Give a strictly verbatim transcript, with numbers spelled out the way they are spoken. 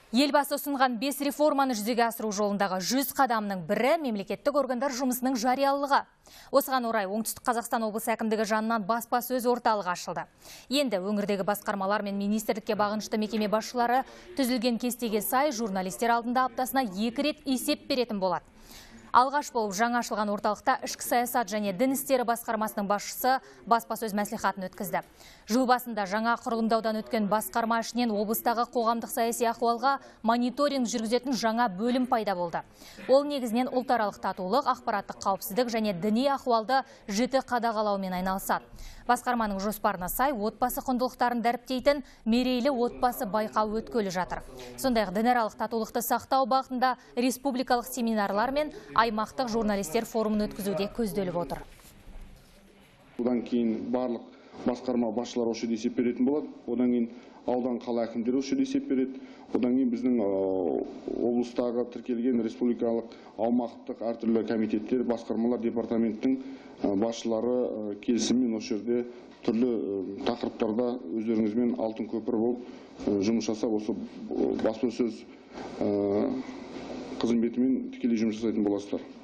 Елбасы ұсынған бес реформаны жүзеге асыру жолындағы жүз қадамның бірі мемлекеттік органдар жұмысының жариялылығы. Осыған орай Оңтүстік Қазақстан облысы әкімдігі жанынан баспасөз орталығы ашылды. Енді өңірдегі басқармалар мен министрлікке бағынышты мекеме басшылары түзілген кестеге сай журналистер алдында аптасына екі рет есеп беретін болады. Алғаш болып жаңа ашылған орталықта ішкі саясат және дін істері басқармасының басшысы баспасөз мәслихатын өткізді. Жыл басында жаңа құрылымдаудан өткен басқарма ішінен облыстағы қоғамдық саяси ахуалға мониторинг жүргізетін жаңа бөлім пайда болды. Ол негізінен ұлтаралық татулық, ақпараттық қауіпсіздік және діни ахуалды жіті қадағалаумен айналысады. Басқарманың жоспарына сай отбасы құндылықтарын дәріптейтін мерейлі отбасы байқауы өткелі жатыр. Сондай-ақ дінаралық татулықты сақтау бағытында республикалық семинарлар мен аймақтық журналистер форумын өткізуде көзделіп отыр. Одан кейін барлық басқарма басшылары осы жерде есеп беретін болады. Одан кейін аудан қала әкімдері осы жерде есеп береді. Одан кейін біздің облыстағы тіркелген республикалық аумақтық әртүрлі комитеттер, басқармалар, департаменттің басшылары келісіммен осы жерде түрлі тақырыптарда өздеріңізбен алтын көпір болып жұмыс жасап, осы баспасөз қызметімен тікелей жұмыс жасайтын боласыздар.